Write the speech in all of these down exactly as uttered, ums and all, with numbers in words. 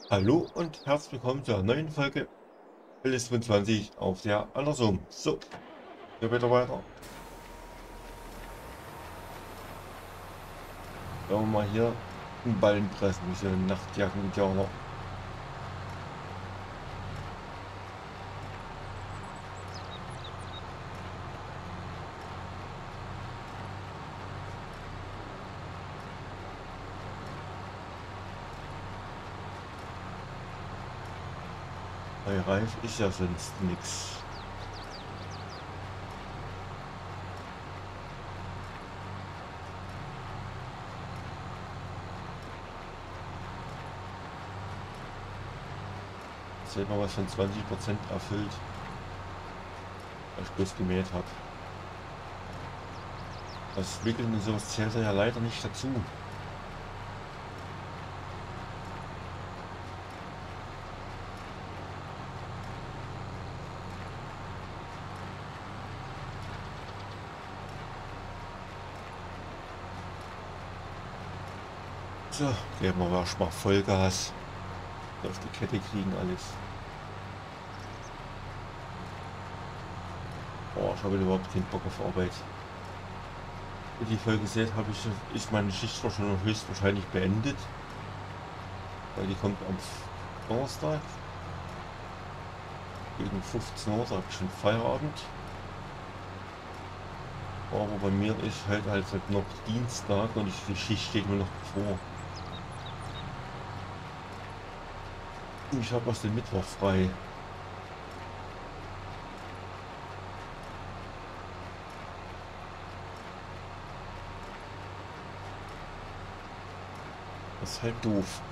Hallo und herzlich willkommen zur neuen Folge L S fünfundzwanzig auf der Andersum. So, hier wieder weiter. Wollen wir mal hier einen Ballen pressen, wie so ein Nachtjacken-Indianer. Bei Reif ist ja sonst nichts. Jetzt hätte man was von zwanzig Prozent erfüllt, weil ich bloß gemäht habe. Das Wickeln und sowas zählt ja leider nicht dazu. So, geben wir erstmal Vollgas. Auf die Kette kriegen alles. Boah, ich habe überhaupt keinen Bock auf Arbeit. Wie die Folge seht, habe ich, ist meine Schicht zwar schon höchstwahrscheinlich beendet, weil die kommt am Donnerstag gegen fünfzehn Uhr, da habe ich schon Feierabend. Aber bei mir ist halt halt noch Dienstag und ich, die Schicht steht nur noch bevor. Ich habe erst den Mittwoch frei. Das ist halt doof.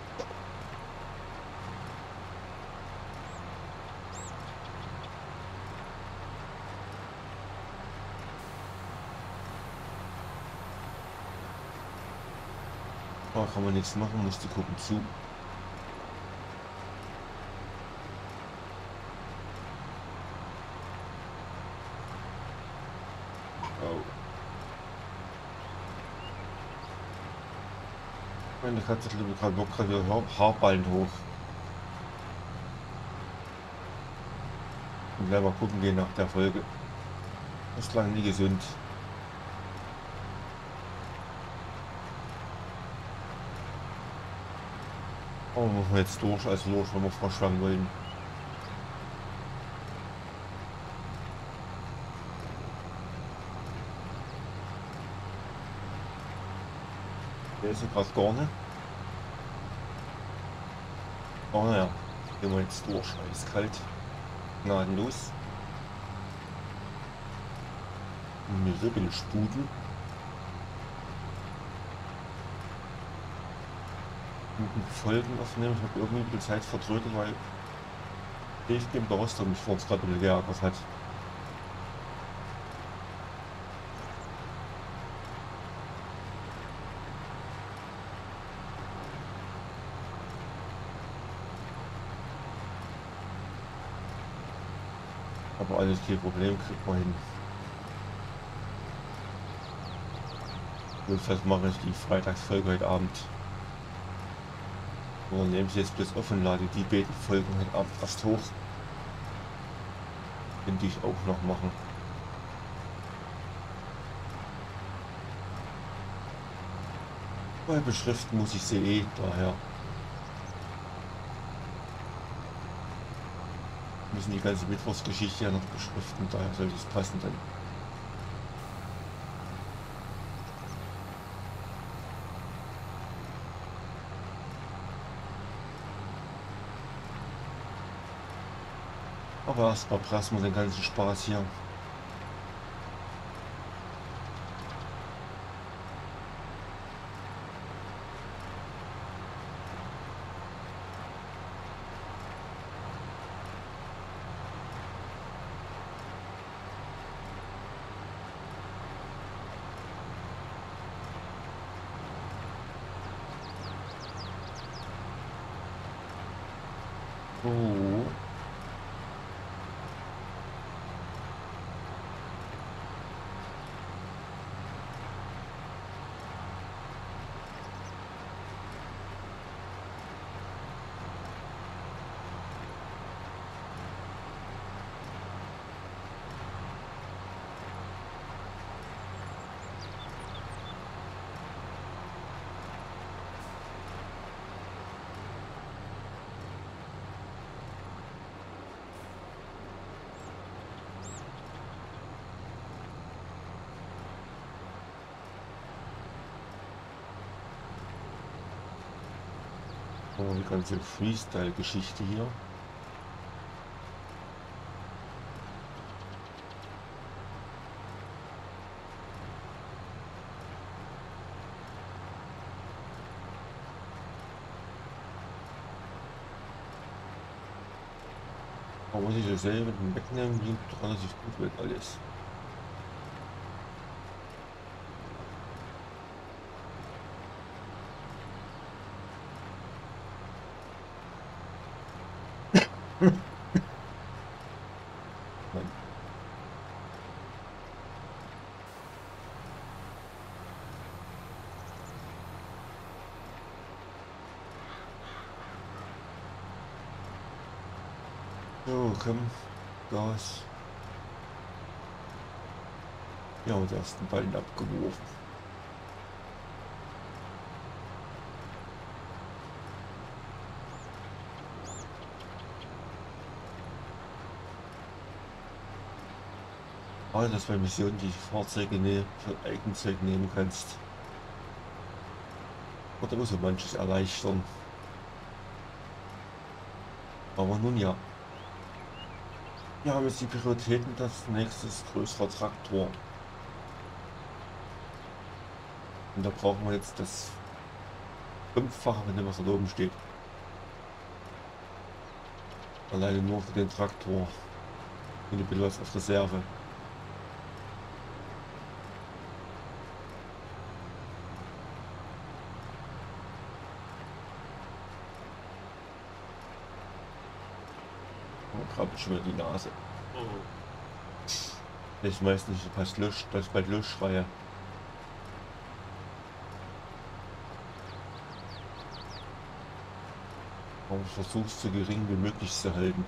Da kann man nichts machen, muss die gucken zu. Oh. Meine Katze liebe gerade Bock gerade wieder Haar- Haarballen hoch. Und gleich mal gucken gehen nach der Folge. Das klang nie gesund. Aber machen wir jetzt durch, also durch, wenn wir vorschlagen wollen. Der ist ja gerade gar nicht. Aber naja, gehen wir jetzt durch, eiskalt. Gnadenlos. Mir Ribbel sputen. Und Folgen aufnehmen. Ich habe irgendwie ein bisschen Zeit vertrödelt, weil Dave Game der Roster mich vor uns gerade ein bisschen geärgert hat. Aber alles kein Problem, kriegt man hin. Jedenfalls mache ich die Freitagsfolge heute Abend. Oder nehme ich jetzt bloß offen, lade die beiden Folgen heute Abend erst hoch. Könnte ich auch noch machen. Weil beschriften muss ich sie eh, daher müssen die ganze Mittwochsgeschichte ja noch beschriften, daher sollte es passen dann. Aber erstmal prassen wir den ganzen Spaß hier. So. Oh, die ganze Freestyle-Geschichte hier. Aber muss ich dasselbe mit dem Wegnehmen, ging doch relativ gut weg alles. Nein. So, komm, Gas. Ja, und den ersten Ball abgeworfen. Ah, das war Mission, die Fahrzeuge ne, für Eigenzeug nehmen kannst. Oder muss so manches erleichtern. Aber nun ja. Wir haben jetzt die Prioritäten, das nächste ist größerer Traktor. Und da brauchen wir jetzt das Fünffache von dem, was da oben steht. Alleine nur für den Traktor. Und ein bisschen was auf Reserve. Oh, krabbelt schon wieder die Nase. Ich weiß nicht, dass ich löscht, dass ich bald Löschschreie. Aber ich versuche es so gering wie möglich zu halten.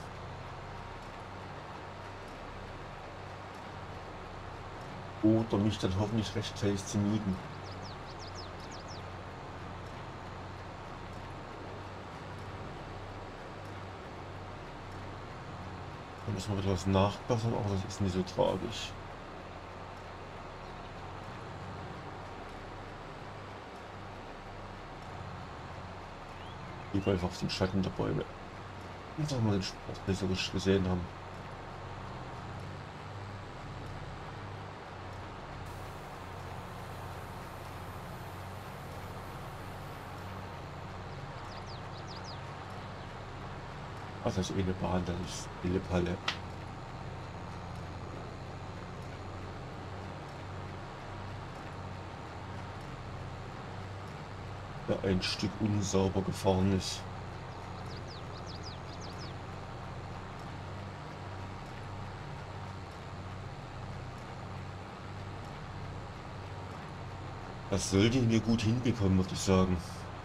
Oder mich dann hoffentlich rechtzeitig zu muten. Da müssen wir wieder was nachbessern, aber das ist nicht so tragisch. Ich einfach auf den Schatten der Bäume. Und dass wir den Sport besserisch gesehen haben. Ach, das ist eh eine Bahn, das ist Pillepalle. Ja, ein Stück unsauber gefahren ist. Das sollten wir gut hinbekommen, würde ich sagen.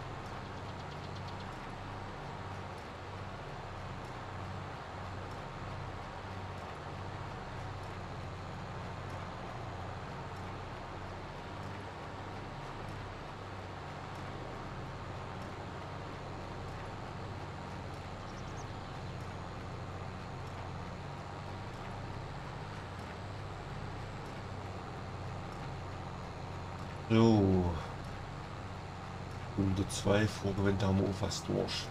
So. Runde zwei, Vorgewende haben wir auch fast durch.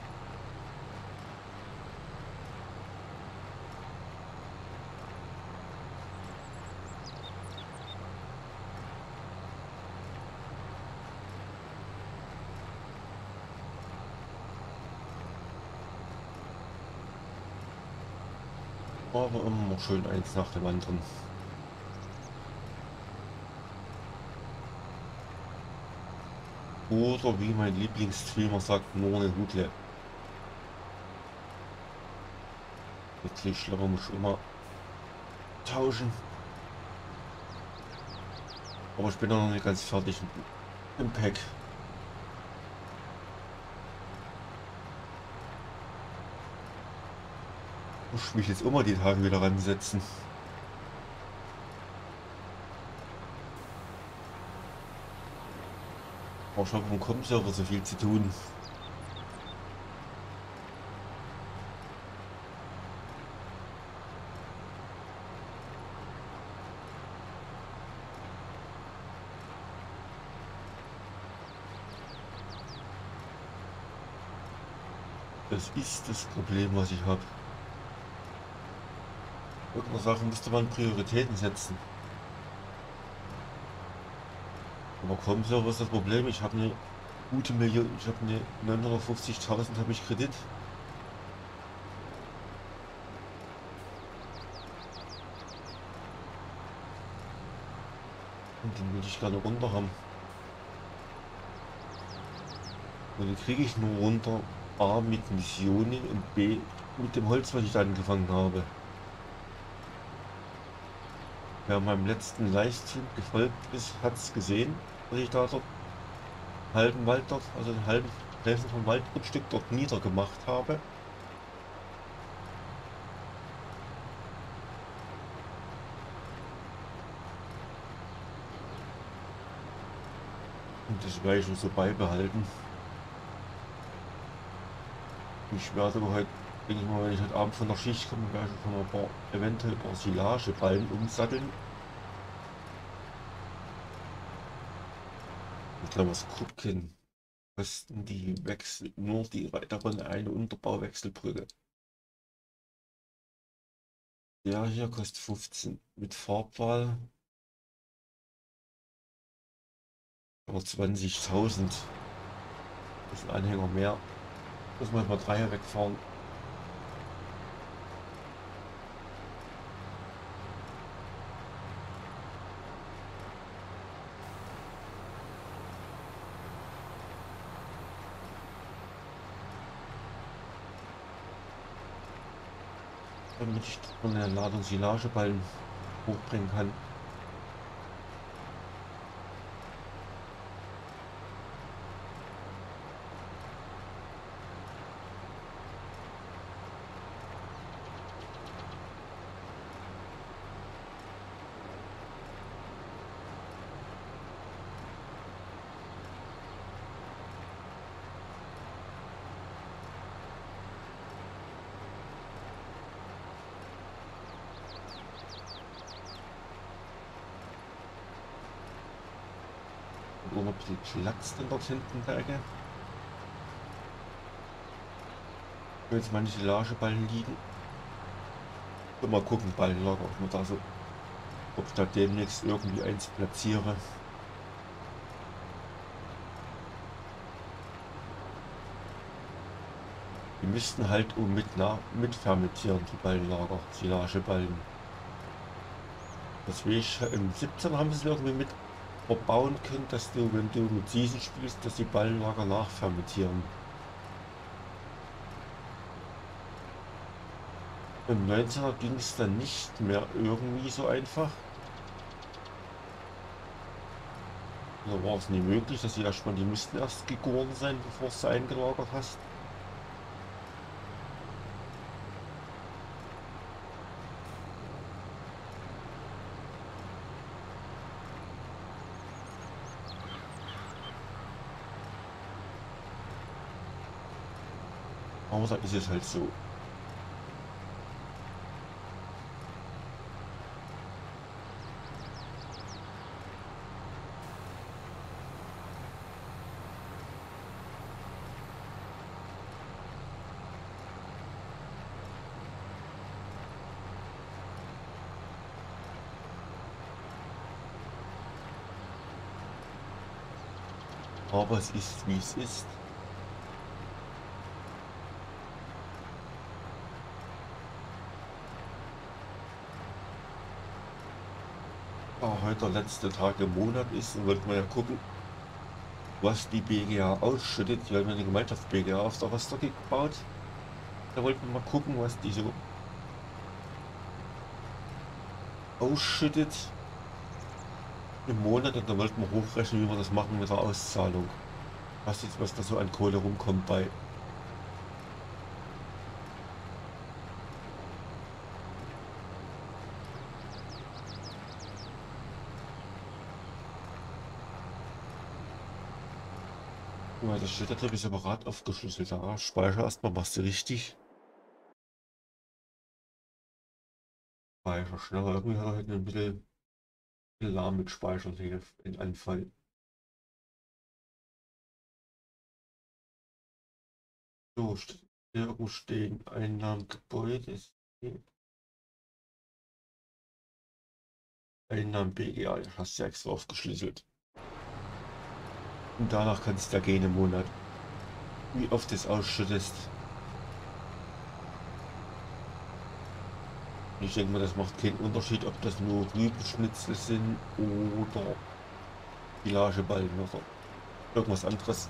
Aber immer schön eins nach dem anderen. Oder wie mein Lieblingsstreamer sagt, nur eine Hudle. Jetzt die Schlepper muss ich immer tauschen. Aber ich bin noch nicht ganz fertig im Pack. Muss ich mich jetzt immer die Tage wieder ransetzen. Aber ich habe vom Com-Server so viel zu tun. Das ist das Problem, was ich habe. Irgendeine Sache müsste man Prioritäten setzen. Aber Comserver ist das Problem, ich habe eine gute Million, ich habe eine neunhundertfünfzigtausend habe ich Kredit. Und den will ich gerne runter haben. Und den kriege ich nur runter, A mit Missionen und B mit dem Holz, was ich da angefangen habe. Wer meinem letzten Livestream gefolgt ist, hat es gesehen, dass ich da dort halben Wald dort, also den halben Hälfte vom Waldgrundstück dort niedergemacht habe. Und das werde ich so beibehalten. Ich werde aber heute, denke ich mal, wenn ich heute Abend von der Schicht komme, werde ich von ein paar, eventuell ein paar Silageballen umsatteln. Ich glaube, was gucken, kosten die Wechsel, nur die weiteren eine Unterbauwechselbrücke. Ja, hier kostet fünfzehn mit Farbwahl. Aber zwanzigtausend. Das ist ein Anhänger mehr. Muss man mal Dreier wegfahren. Damit ich eine Ladung Silageballen hochbringen kann. Und noch ein bisschen Platz dann dort hinten in der Ecke. Wo jetzt meine Silageballen liegen. Und mal gucken, Ballenlager, ob man da so, ob ich da demnächst irgendwie eins platziere. Die müssten halt um mit, nach, mit fermentieren, die Ballenlager, Silageballen. Das will ich, im siebzehn haben sie es irgendwie mit verbauen können, dass du, wenn du mit Siesen spielst, dass die Ballenlager nachfermentieren. Im neunzehner ging es dann nicht mehr irgendwie so einfach. Da war es nie möglich, dass sie erstmal, die müssten erst gegoren sein, bevor du sie eingelagert hast. Aber da ist es halt so. Aber es ist, wie es ist. Da heute der letzte Tag im Monat ist, und wollten wir ja gucken, was die B G A ausschüttet. Wir haben ja eine Gemeinschaft B G A auf der Rostock gebaut. Da wollten wir mal gucken, was die so ausschüttet im Monat, und da wollten wir hochrechnen, wie wir das machen mit der Auszahlung. Was jetzt, was da so an Kohle rumkommt bei. Ja, das steht da drin, ist separat aufgeschlüsselt. Ja, Speicher erstmal, machst du richtig. Speicher schneller. Irgendwie hat er heute ein bisschen lahm mit Speichern hier in Anfall. So, Irgendwo stehen Einnahmen Gebäude. Einnahmen B G A, hast du ja extra aufgeschlüsselt. Und danach kannst du ja gehen im Monat. Wie oft es ausschüttest. Ich denke mal, das macht keinen Unterschied, ob das nur Rübenschnitzel sind oder Pilageballen oder irgendwas anderes.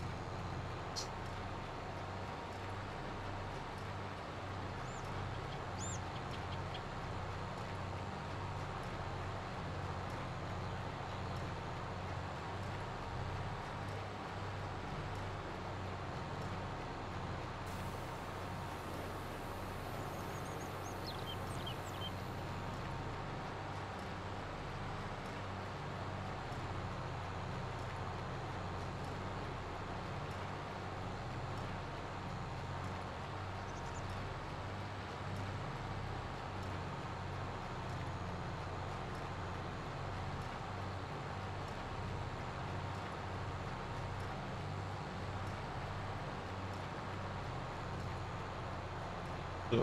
So,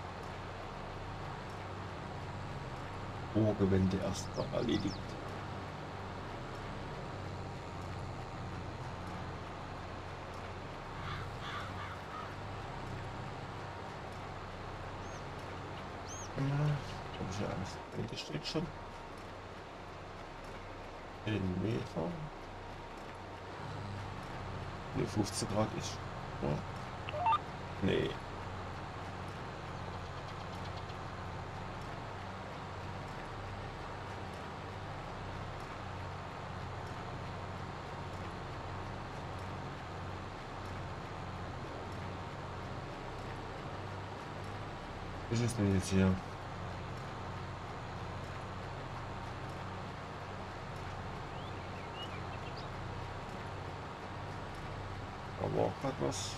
Rohrgewände erstmal erledigt. Habe ich ja alles eingestellt schon. zehn Meter. Ne, fünfzehn Grad ist. Ja. Nee. Was ist denn jetzt hier? Da war auch gerade was.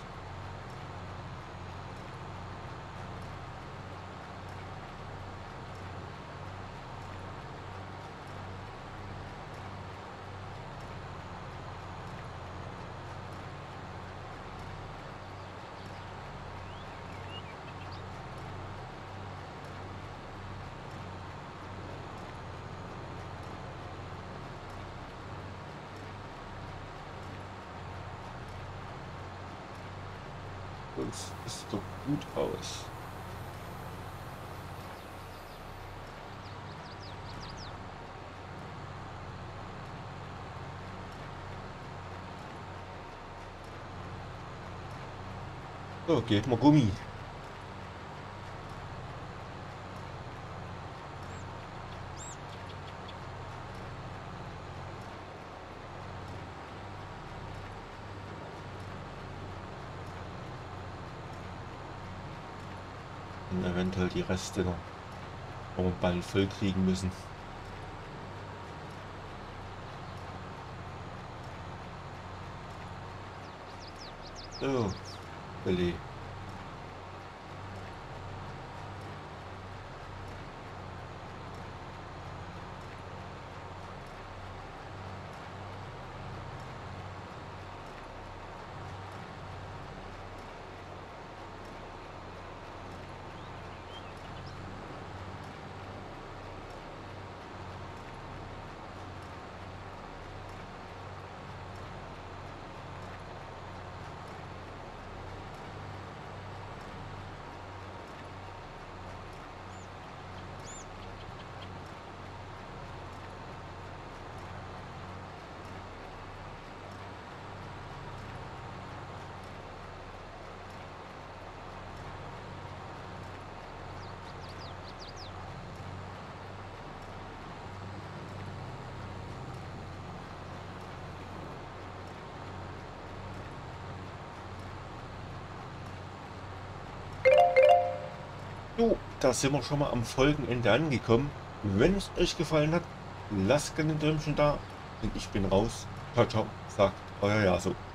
Das sieht doch gut aus. So, geht mal Gummi. Und eventuell die Reste noch vom Ball voll kriegen müssen. So, Billy. So, da sind wir schon mal am Folgenende angekommen. Wenn es euch gefallen hat, lasst gerne ein Däumchen da. Und ich bin raus. Ciao, ciao, sagt euer Jaso.